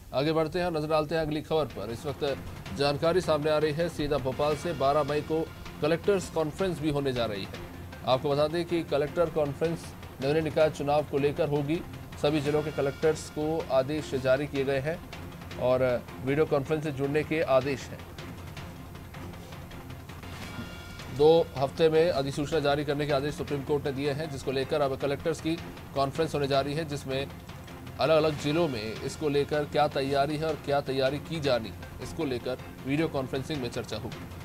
आगे बढ़ते हैं और नजर डालते हैं अगली खबर पर। इस वक्त जानकारी सामने आ रही है सीधा भोपाल से 12 मई को कलेक्टर्स कॉन्फ्रेंस भी होने जा रही है। आपको बता दें कि कलेक्टर कॉन्फ्रेंस नगरीय निकाय चुनाव को लेकर होगी। सभी जिलों के कलेक्टर्स को आदेश जारी किए गए हैं और वीडियो कॉन्फ्रेंस से जुड़ने के आदेश हैं। 2 हफ्ते में अधिसूचना जारी करने के आदेश सुप्रीम कोर्ट ने दिए हैं, जिसको लेकर अब कलेक्टर्स की कॉन्फ्रेंस होने जा रही है, जिसमें अलग अलग जिलों में इसको लेकर क्या तैयारी है और क्या तैयारी की जानी है, इसको लेकर वीडियो कॉन्फ्रेंसिंग में चर्चा होगी।